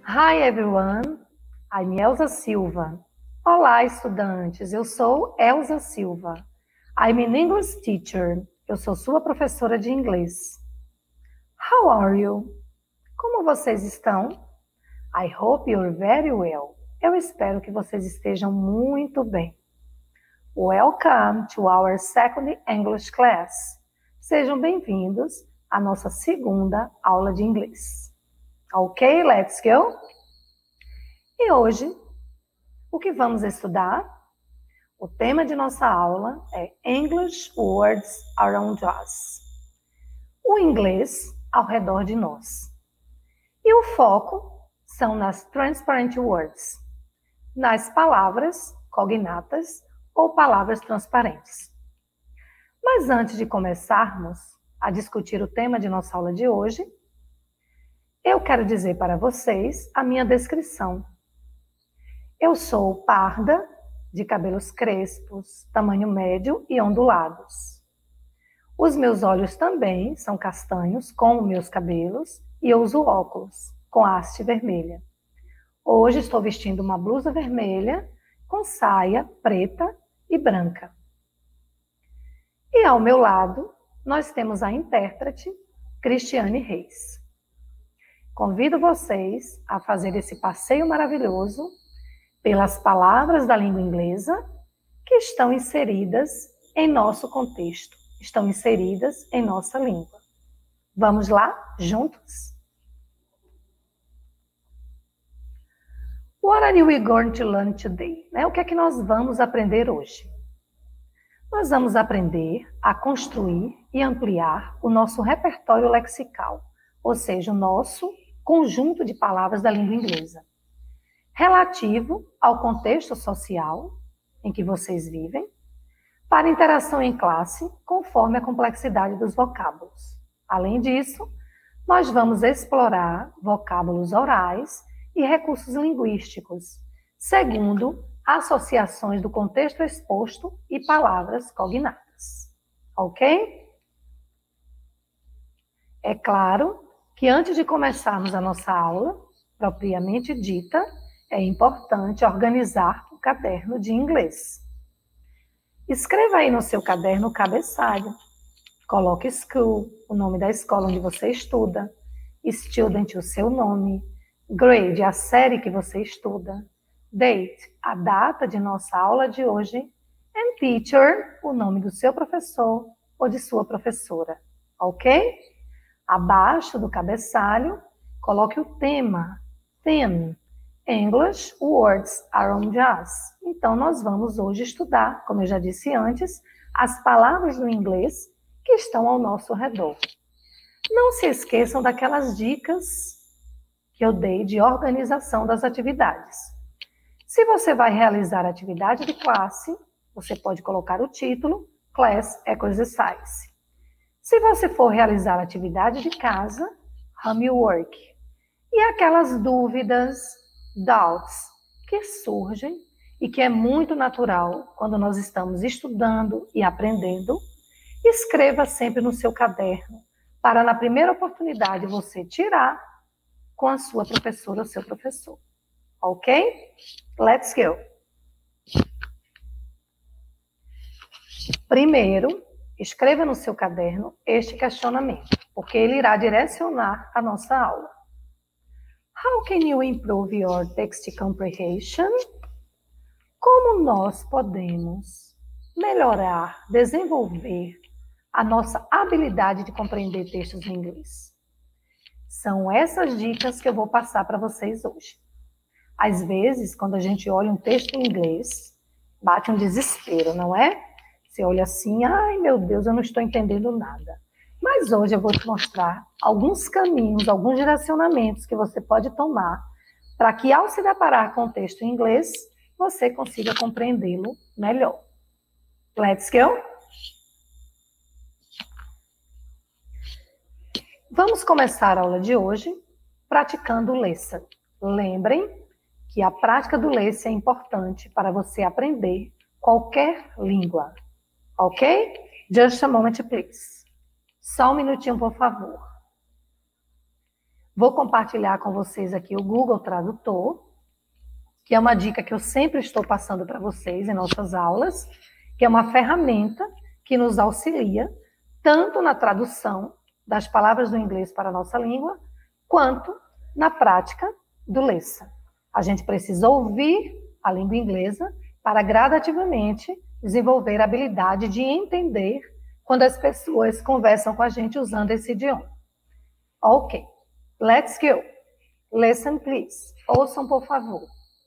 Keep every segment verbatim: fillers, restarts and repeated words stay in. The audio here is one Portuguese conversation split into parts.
Hi everyone, I'm Elza Silva. Olá, estudantes, eu sou Elza Silva. I'm an English teacher. Eu sou sua professora de inglês. How are you? Como vocês estão? I hope you're very well. Eu espero que vocês estejam muito bem. Welcome to our second English class. Sejam bem-vindos à nossa segunda aula de inglês. Ok, let's go? E hoje, o que vamos estudar? O tema de nossa aula é English Words Around Us. O inglês ao redor de nós. E o foco são nas transparent words, nas palavras cognatas ou palavras transparentes. Mas antes de começarmos a discutir o tema de nossa aula de hoje, eu quero dizer para vocês a minha descrição. Eu sou parda, de cabelos crespos, tamanho médio e ondulados. Os meus olhos também são castanhos, como meus cabelos, e eu uso óculos, com haste vermelha. Hoje estou vestindo uma blusa vermelha, com saia preta e branca. E ao meu lado, nós temos a intérprete, Cristiane Reis. Convido vocês a fazer esse passeio maravilhoso pelas palavras da língua inglesa que estão inseridas em nosso contexto, estão inseridas em nossa língua. Vamos lá, juntos? What are we going to learn today? O que é que nós vamos aprender hoje? Nós vamos aprender a construir e ampliar o nosso repertório lexical, ou seja, o nosso conjunto de palavras da língua inglesa, relativo ao contexto social em que vocês vivem, para interação em classe, conforme a complexidade dos vocábulos. Além disso, nós vamos explorar vocábulos orais e recursos linguísticos, segundo associações do contexto exposto e palavras cognatas. Ok? É claro que antes de começarmos a nossa aula, propriamente dita, é importante organizar o caderno de inglês. Escreva aí no seu caderno o cabeçalho. Coloque school, o nome da escola onde você estuda, student, o seu nome, grade, a série que você estuda, date, a data de nossa aula de hoje, and teacher, o nome do seu professor ou de sua professora. Ok? Abaixo do cabeçalho, coloque o tema, theme, English Words Around Us. Então, nós vamos hoje estudar, como eu já disse antes, as palavras do inglês que estão ao nosso redor. Não se esqueçam daquelas dicas que eu dei de organização das atividades. Se você vai realizar a atividade de classe, você pode colocar o título Class Exercise. Se você for realizar atividade de casa, homework. E aquelas dúvidas, doubts, que surgem e que é muito natural quando nós estamos estudando e aprendendo, escreva sempre no seu caderno, para na primeira oportunidade você tirar com a sua professora ou seu professor. Ok? Let's go! Primeiro, escreva no seu caderno este questionamento, porque ele irá direcionar a nossa aula. How can you improve your text comprehension? Como nós podemos melhorar, desenvolver a nossa habilidade de compreender textos em inglês? São essas dicas que eu vou passar para vocês hoje. Às vezes, quando a gente olha um texto em inglês, bate um desespero, não é? Você olha assim, ai meu Deus, eu não estou entendendo nada. Mas hoje eu vou te mostrar alguns caminhos, alguns direcionamentos que você pode tomar para que ao se deparar com o texto em inglês, você consiga compreendê-lo melhor. Let's go! Vamos começar a aula de hoje praticando o lesson. Lembrem que a prática do lesson é importante para você aprender qualquer língua. Ok? Just a moment, please. Só um minutinho, por favor. Vou compartilhar com vocês aqui o Google Tradutor, que é uma dica que eu sempre estou passando para vocês em nossas aulas, que é uma ferramenta que nos auxilia tanto na tradução das palavras do inglês para a nossa língua, quanto na prática do Lessa. A gente precisa ouvir a língua inglesa para gradativamente desenvolver a habilidade de entender quando as pessoas conversam com a gente usando esse idioma. Ok, let's go. Listen, please. Ouçam, por favor.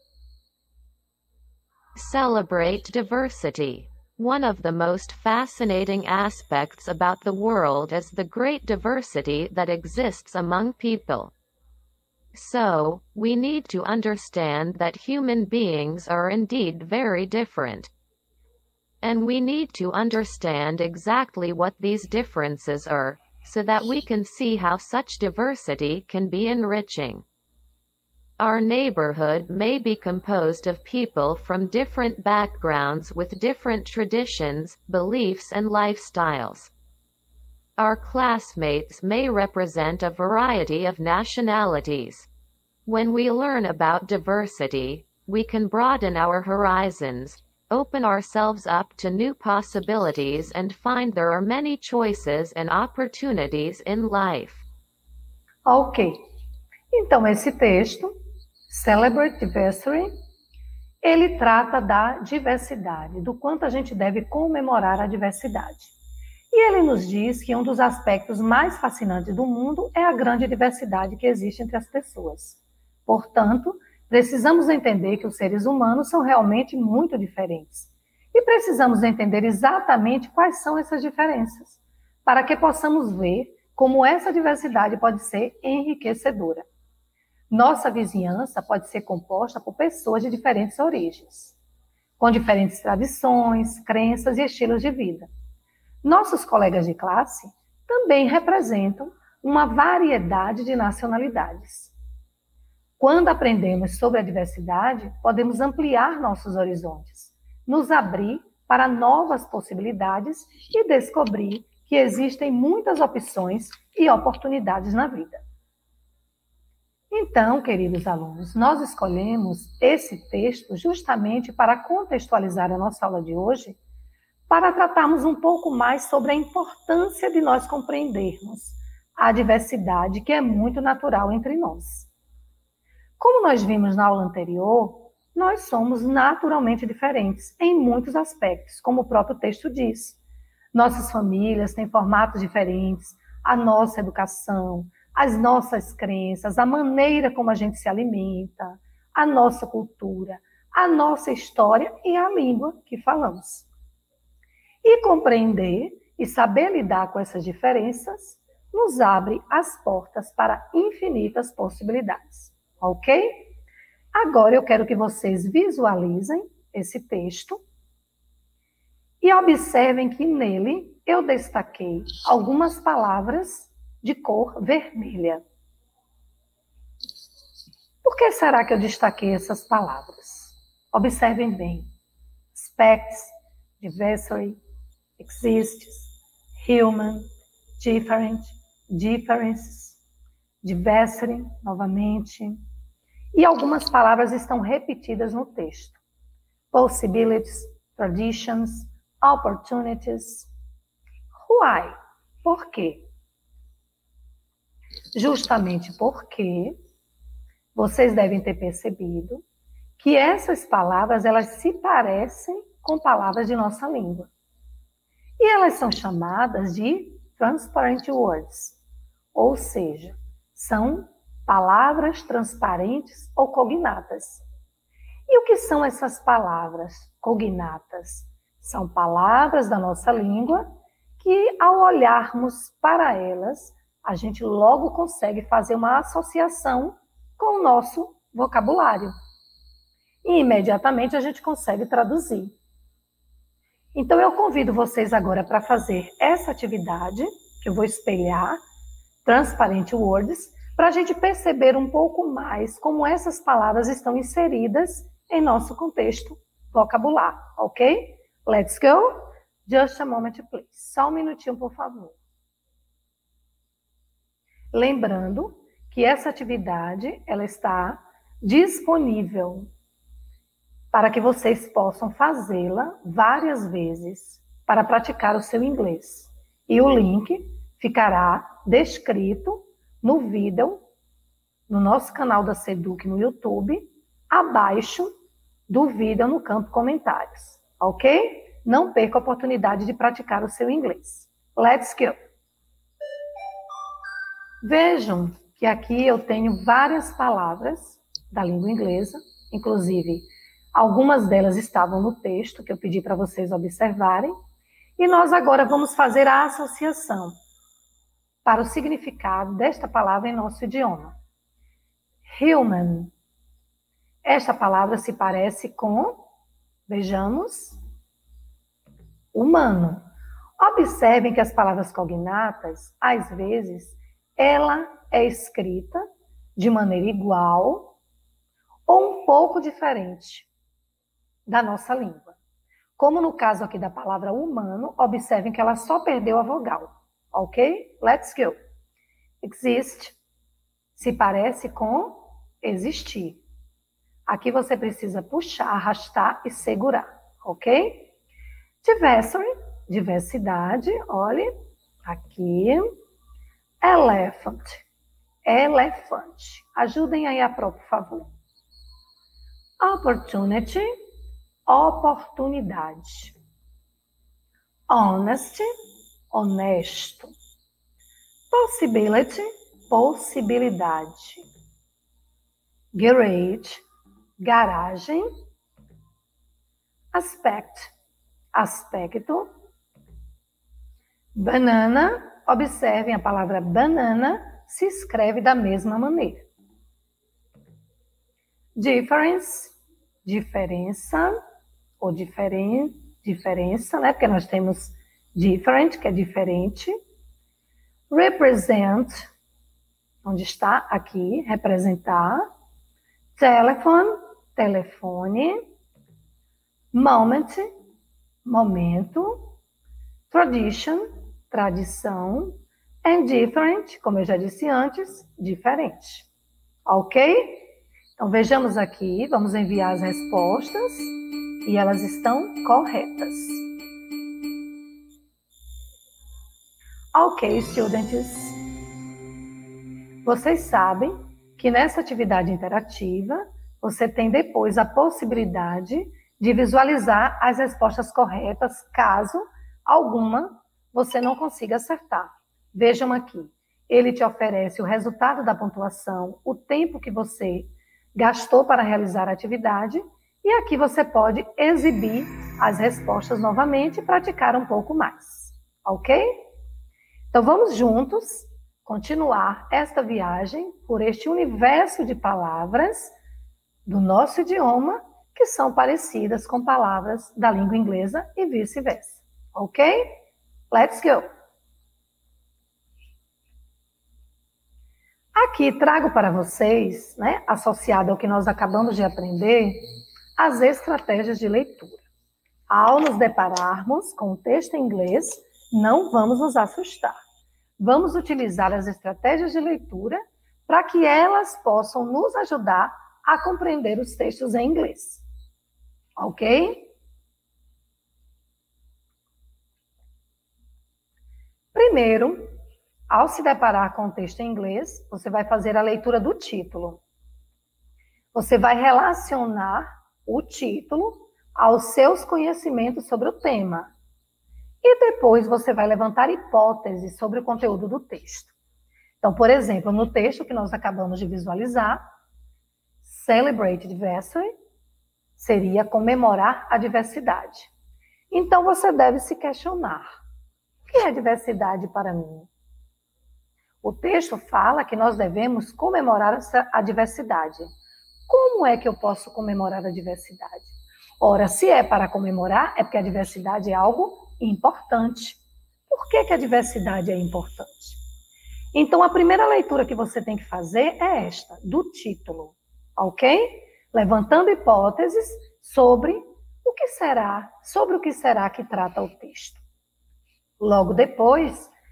Celebrate diversity. One of the most fascinating aspects about the world is the great diversity that exists among people. So, we need to understand that human beings are indeed very different. And we need to understand exactly what these differences are, so that we can see how such diversity can be enriching. Our neighborhood may be composed of people from different backgrounds with different traditions, beliefs, and lifestyles. Our classmates may represent a variety of nationalities. When we learn about diversity, we can broaden our horizons, open ourselves up to new possibilities, and find there are many choices and opportunities in life. Ok. Então, esse texto, Celebrate Diversity, ele trata da diversidade, do quanto a gente deve comemorar a diversidade. E ele nos diz que um dos aspectos mais fascinantes do mundo é a grande diversidade que existe entre as pessoas. Portanto, precisamos entender que os seres humanos são realmente muito diferentes. E precisamos entender exatamente quais são essas diferenças, para que possamos ver como essa diversidade pode ser enriquecedora. Nossa vizinhança pode ser composta por pessoas de diferentes origens, com diferentes tradições, crenças e estilos de vida. Nossos colegas de classe também representam uma variedade de nacionalidades. Quando aprendemos sobre a diversidade, podemos ampliar nossos horizontes, nos abrir para novas possibilidades e descobrir que existem muitas opções e oportunidades na vida. Então, queridos alunos, nós escolhemos esse texto justamente para contextualizar a nossa aula de hoje, para tratarmos um pouco mais sobre a importância de nós compreendermos a diversidade que é muito natural entre nós. Como nós vimos na aula anterior, nós somos naturalmente diferentes em muitos aspectos, como o próprio texto diz. Nossas famílias têm formatos diferentes, a nossa educação, as nossas crenças, a maneira como a gente se alimenta, a nossa cultura, a nossa história e a língua que falamos. E compreender e saber lidar com essas diferenças nos abre as portas para infinitas possibilidades, ok? Agora eu quero que vocês visualizem esse texto e observem que nele eu destaquei algumas palavras de cor vermelha. Por que será que eu destaquei essas palavras? Observem bem. Aspects, diversity, exists, human, different, differences, diversity, novamente. E algumas palavras estão repetidas no texto. Possibilities, traditions, opportunities. Why? Por quê? Justamente porque vocês devem ter percebido que essas palavras, elas se parecem com palavras de nossa língua. E elas são chamadas de transparent words, ou seja, são palavras transparentes ou cognatas. E o que são essas palavras cognatas? São palavras da nossa língua que, ao olharmos para elas, a gente logo consegue fazer uma associação com o nosso vocabulário. E imediatamente a gente consegue traduzir. Então eu convido vocês agora para fazer essa atividade, que eu vou espelhar, Transparent Words, para a gente perceber um pouco mais como essas palavras estão inseridas em nosso contexto vocabular, ok? Let's go? Just a moment, please. Só um minutinho, por favor. Lembrando que essa atividade ela está disponível para que vocês possam fazê-la várias vezes para praticar o seu inglês. E o link ficará descrito no vídeo, no nosso canal da Seduc no YouTube, abaixo do vídeo no campo comentários, ok? Não perca a oportunidade de praticar o seu inglês. Let's go! Vejam que aqui eu tenho várias palavras da língua inglesa, inclusive algumas delas estavam no texto que eu pedi para vocês observarem, e nós agora vamos fazer a associação para o significado desta palavra em nosso idioma. Human. Esta palavra se parece com, vejamos, humano. Observem que as palavras cognatas, às vezes, ela é escrita de maneira igual ou um pouco diferente da nossa língua. Como no caso aqui da palavra humano, observem que ela só perdeu a vogal. Ok? Let's go. Exist se parece com existir. Aqui você precisa puxar, arrastar e segurar. Ok? Diversity, diversidade, olhe, aqui. Elephant, elefante. Ajudem aí a Pro, por favor. Opportunity, oportunidade. Honesty, honesto. Possibility, possibilidade. Garage, garagem. Aspect, aspecto. Banana, observem a palavra banana se escreve da mesma maneira. Difference, diferença, ou diferen, diferença, né? Porque nós temos different, que é diferente. Represent, onde está aqui, representar. Telephone, telefone. Moment, momento. Tradition, tradição. And different, como eu já disse antes, diferente. Ok? Então, vejamos aqui, vamos enviar as respostas e elas estão corretas. Ok, students. Vocês sabem que nessa atividade interativa, você tem depois a possibilidade de visualizar as respostas corretas, caso alguma você não consiga acertar. Vejam aqui, ele te oferece o resultado da pontuação, o tempo que você gastou para realizar a atividade, e aqui você pode exibir as respostas novamente e praticar um pouco mais, ok? Então vamos juntos continuar esta viagem por este universo de palavras do nosso idioma que são parecidas com palavras da língua inglesa e vice-versa, ok? Let's go! Aqui trago para vocês, né, associado ao que nós acabamos de aprender, as estratégias de leitura. Ao nos depararmos com o texto em inglês, não vamos nos assustar. Vamos utilizar as estratégias de leitura para que elas possam nos ajudar a compreender os textos em inglês. Ok? Primeiro, ao se deparar com o texto em inglês, você vai fazer a leitura do título. Você vai relacionar o título aos seus conhecimentos sobre o tema. E depois você vai levantar hipóteses sobre o conteúdo do texto. Então, por exemplo, no texto que nós acabamos de visualizar, Celebrate Diversity seria comemorar a diversidade. Então, você deve se questionar. O que é diversidade para mim? O texto fala que nós devemos comemorar a diversidade. Como é que eu posso comemorar a diversidade? Ora, se é para comemorar, é porque a diversidade é algo importante. Por que que a diversidade é importante? Então, a primeira leitura que você tem que fazer é esta, do título, ok? Levantando hipóteses sobre o que será, sobre o que será que trata o texto. Logo depois,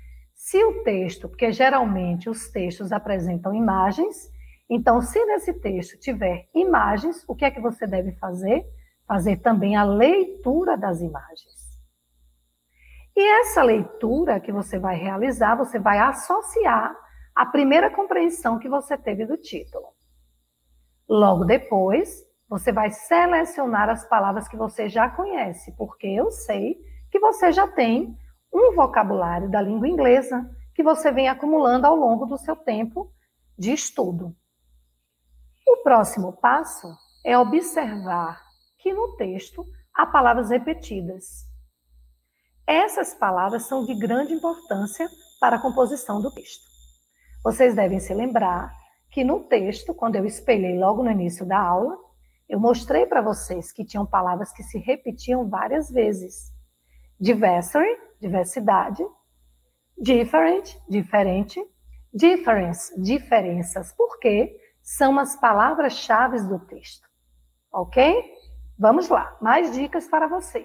Se o texto, porque geralmente os textos apresentam imagens, então se nesse texto tiver imagens, o que é que você deve fazer? Fazer também a leitura das imagens. E essa leitura que você vai realizar, você vai associar à primeira compreensão que você teve do título. Logo depois, você vai selecionar as palavras que você já conhece, porque eu sei que você já tem um vocabulário da língua inglesa que você vem acumulando ao longo do seu tempo de estudo. O próximo passo é observar que no texto há palavras repetidas. Essas palavras são de grande importância para a composição do texto. Vocês devem se lembrar que no texto, quando eu espelhei logo no início da aula, eu mostrei para vocês que tinham palavras que se repetiam várias vezes. Diversity, diversidade. Different, diferente. Difference, diferenças. Por quê? São as palavras-chave do texto. Ok? Vamos lá, mais dicas para vocês.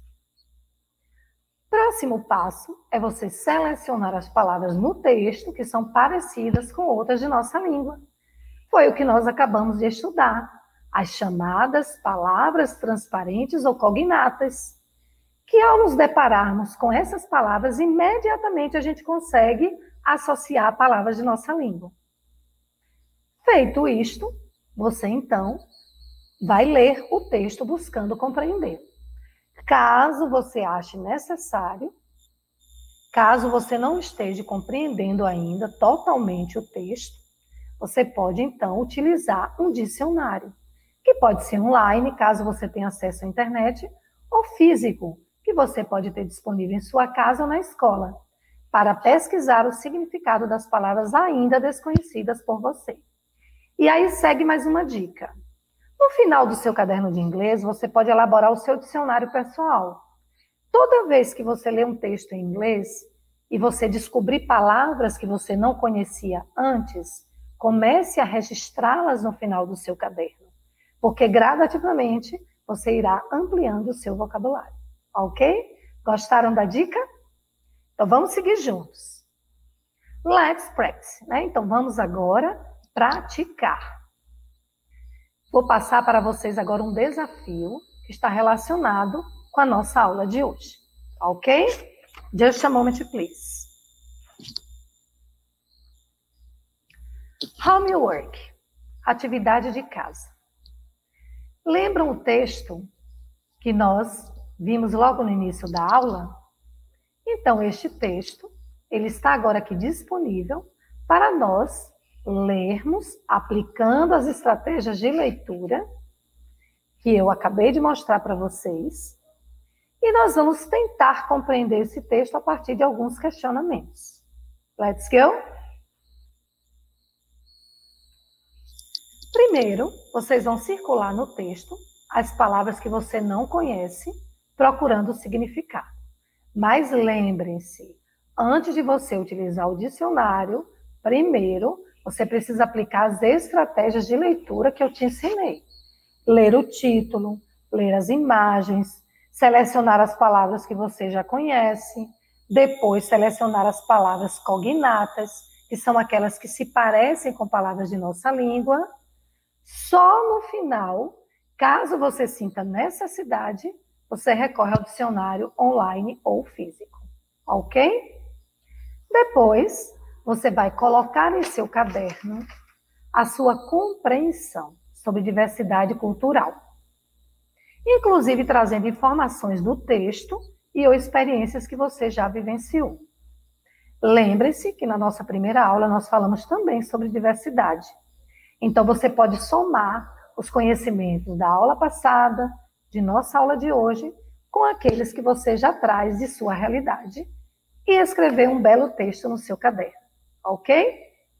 Próximo passo é você selecionar as palavras no texto que são parecidas com outras de nossa língua. Foi o que nós acabamos de estudar, as chamadas palavras transparentes ou cognatas, que ao nos depararmos com essas palavras, imediatamente a gente consegue associar palavras de nossa língua. Feito isto, você então vai ler o texto buscando compreender. Caso você ache necessário, caso você não esteja compreendendo ainda totalmente o texto, você pode então utilizar um dicionário, que pode ser online, caso você tenha acesso à internet, ou físico, que você pode ter disponível em sua casa ou na escola, para pesquisar o significado das palavras ainda desconhecidas por você. E aí segue mais uma dica. No final do seu caderno de inglês, você pode elaborar o seu dicionário pessoal. Toda vez que você lê um texto em inglês e você descobrir palavras que você não conhecia antes, comece a registrá-las no final do seu caderno, porque gradativamente você irá ampliando o seu vocabulário. Ok? Gostaram da dica? Então vamos seguir juntos. Let's practice, né? Então vamos agora praticar. Vou passar para vocês agora um desafio que está relacionado com a nossa aula de hoje. Ok? Just a moment, please. Homework. Atividade de casa. Lembram o texto que nós vimos logo no início da aula? Então, este texto, ele está agora aqui disponível para nós lermos, aplicando as estratégias de leitura que eu acabei de mostrar para vocês, e nós vamos tentar compreender esse texto a partir de alguns questionamentos. Let's go! Primeiro, vocês vão circular no texto as palavras que você não conhece, procurando o significado. Mas lembrem-se, antes de você utilizar o dicionário, primeiro, você precisa aplicar as estratégias de leitura que eu te ensinei. Ler o título, ler as imagens, selecionar as palavras que você já conhece, depois selecionar as palavras cognatas, que são aquelas que se parecem com palavras de nossa língua. Só no final, caso você sinta necessidade, você recorre ao dicionário online ou físico. Ok? Depois, você vai colocar em seu caderno a sua compreensão sobre diversidade cultural, inclusive trazendo informações do texto e ou experiências que você já vivenciou. Lembre-se que na nossa primeira aula nós falamos também sobre diversidade. Então você pode somar os conhecimentos da aula passada, de nossa aula de hoje, com aqueles que você já traz de sua realidade e escrever um belo texto no seu caderno. Ok?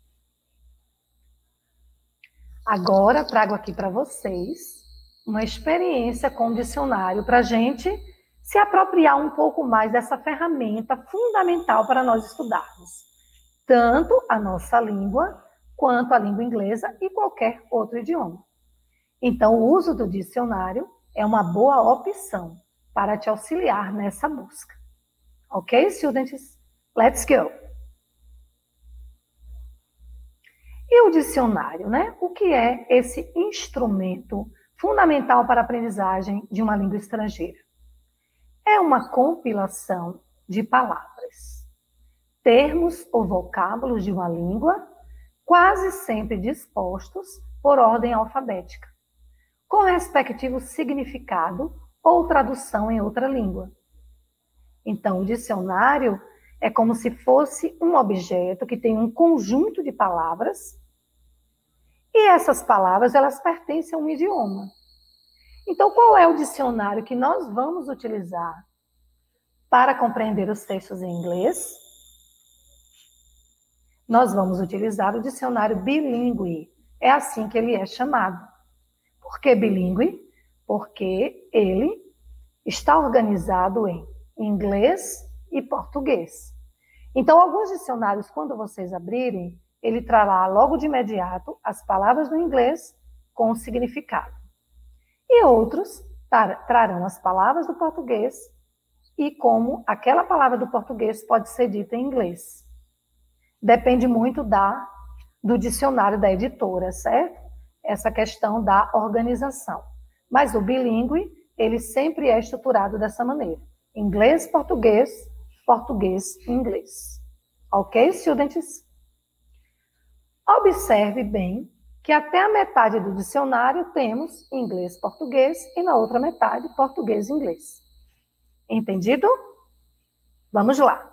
Agora, trago aqui para vocês uma experiência com o dicionário para a gente se apropriar um pouco mais dessa ferramenta fundamental para nós estudarmos, tanto a nossa língua, quanto a língua inglesa e qualquer outro idioma. Então, o uso do dicionário é uma boa opção para te auxiliar nessa busca. Ok, students? Let's go! o dicionário, né? O que é esse instrumento fundamental para a aprendizagem de uma língua estrangeira? É uma compilação de palavras, termos ou vocábulos de uma língua, quase sempre dispostos por ordem alfabética, com respectivo significado ou tradução em outra língua. Então, o dicionário é como se fosse um objeto que tem um conjunto de palavras e essas palavras, elas pertencem a um idioma. Então, qual é o dicionário que nós vamos utilizar para compreender os textos em inglês? Nós vamos utilizar o dicionário bilíngue. É assim que ele é chamado. Por que bilíngue? Porque ele está organizado em inglês e português. Então, alguns dicionários, quando vocês abrirem, ele trará logo de imediato as palavras do inglês com o significado. E outros trarão as palavras do português e como aquela palavra do português pode ser dita em inglês. Depende muito da, do dicionário da editora, certo? Essa questão da organização. Mas o bilíngue, ele sempre é estruturado dessa maneira. Inglês, português, português, inglês. Ok, students? Observe bem que até a metade do dicionário temos inglês, português e na outra metade português e inglês. Entendido? Vamos lá.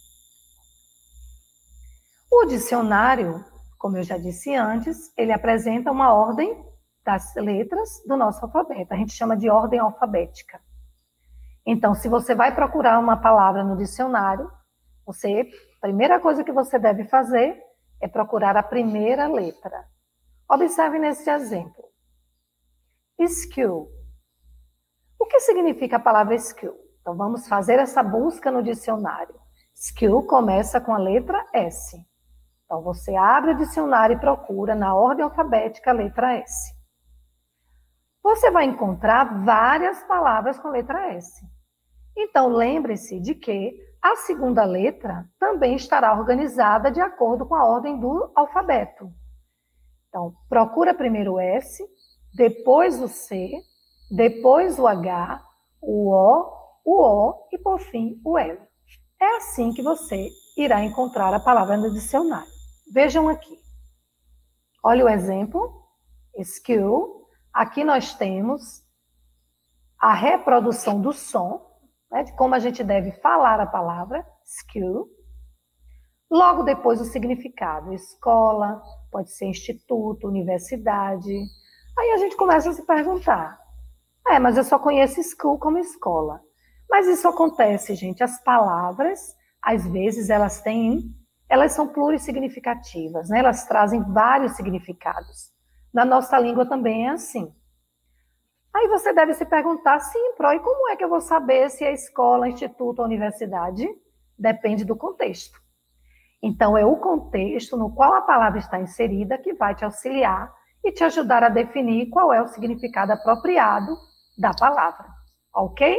O dicionário, como eu já disse antes, ele apresenta uma ordem das letras do nosso alfabeto. A gente chama de ordem alfabética. Então, se você vai procurar uma palavra no dicionário, você, a primeira coisa que você deve fazer é procurar a primeira letra. Observe nesse exemplo. Skill. O que significa a palavra skill? Então, vamos fazer essa busca no dicionário. Skill começa com a letra S. Então, você abre o dicionário e procura na ordem alfabética a letra S. Você vai encontrar várias palavras com a letra S. Então, lembre-se de que a segunda letra também estará organizada de acordo com a ordem do alfabeto. Então, procura primeiro o S, depois o C, depois o H, o O, o O e, por fim, o L. É assim que você irá encontrar a palavra no dicionário. Vejam aqui. Olha o exemplo. Skill. Aqui nós temos a reprodução do som, né, de como a gente deve falar a palavra, skill. Logo depois o significado, escola, pode ser instituto, universidade. Aí a gente começa a se perguntar, é, mas eu só conheço school como escola. Mas isso acontece, gente, as palavras, às vezes, elas têm, elas são plurissignificativas, né? Elas trazem vários significados. Na nossa língua também é assim. Aí você deve se perguntar, sim, Pro, e como é que eu vou saber se é escola, instituto ou universidade? Depende do contexto. Então, é o contexto no qual a palavra está inserida que vai te auxiliar e te ajudar a definir qual é o significado apropriado da palavra. Ok?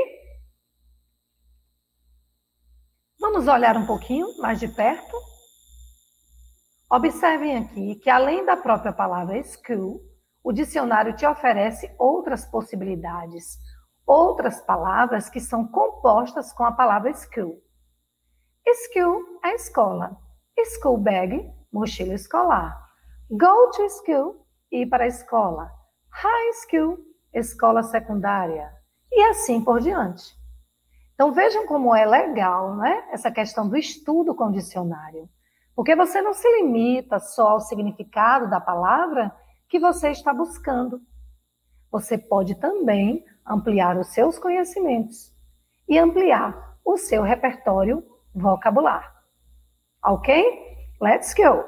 Vamos olhar um pouquinho mais de perto? Observem aqui que, além da própria palavra school, o dicionário te oferece outras possibilidades, outras palavras que são compostas com a palavra school. School é escola. School bag, mochila escolar. Go to school, ir para a escola. High school, escola secundária. E assim por diante. Então vejam como é legal, né? Essa questão do estudo com o dicionário. Porque você não se limita só ao significado da palavra que você está buscando. Você pode também ampliar os seus conhecimentos e ampliar o seu repertório vocabular. Ok? Let's go!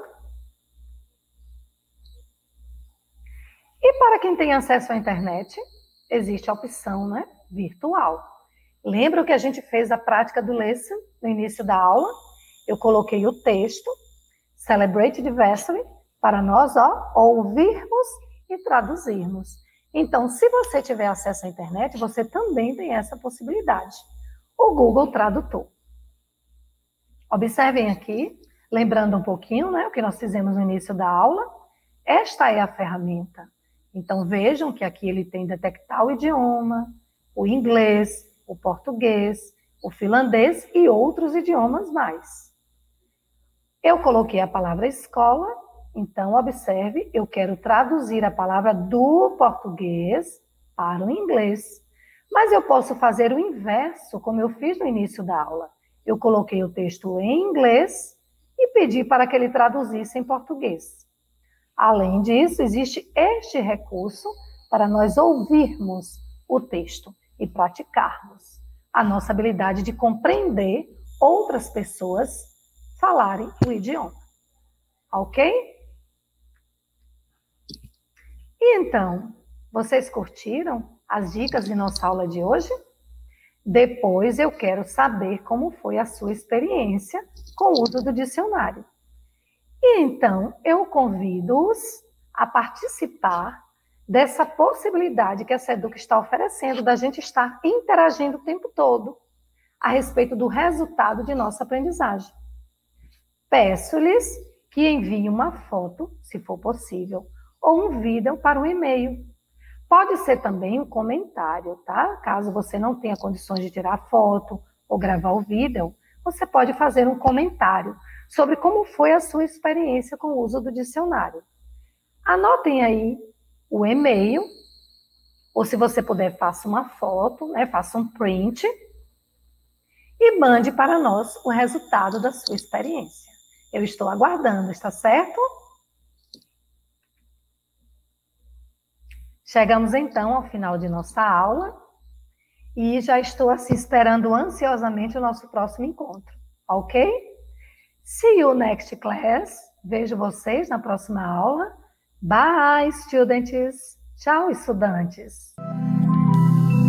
E para quem tem acesso à internet, existe a opção, né, virtual. Lembra que a gente fez a prática do lesson no início da aula? Eu coloquei o texto, Celebrate Diversity, para nós ó, ouvirmos e traduzirmos. Então, se você tiver acesso à internet, você também tem essa possibilidade. O Google Tradutor. Observem aqui, lembrando um pouquinho, né, o que nós fizemos no início da aula. Esta é a ferramenta. Então, vejam que aqui ele tem detectar o idioma, o inglês, o português, o finlandês e outros idiomas mais. Eu coloquei a palavra escola, então, observe, eu quero traduzir a palavra do português para o inglês. Mas eu posso fazer o inverso, como eu fiz no início da aula. Eu coloquei o texto em inglês e pedi para que ele traduzisse em português. Além disso, existe este recurso para nós ouvirmos o texto e praticarmos a nossa habilidade de compreender outras pessoas falarem o idioma. Ok? E então, vocês curtiram as dicas de nossa aula de hoje? Depois eu quero saber como foi a sua experiência com o uso do dicionário. E então, eu convido-os a participar dessa possibilidade que a SEDUC está oferecendo da gente estar interagindo o tempo todo a respeito do resultado de nossa aprendizagem. Peço-lhes que enviem uma foto, se for possível, ou um vídeo para o e-mail. Pode ser também um comentário, tá? Caso você não tenha condições de tirar foto ou gravar o vídeo, você pode fazer um comentário sobre como foi a sua experiência com o uso do dicionário. Anotem aí o e-mail, ou se você puder, faça uma foto, né? Faça um print e mande para nós o resultado da sua experiência. Eu estou aguardando, está certo? Chegamos então ao final de nossa aula e já estou assim esperando ansiosamente o nosso próximo encontro, ok? See you next class. Vejo vocês na próxima aula. Bye, students. Tchau, estudantes.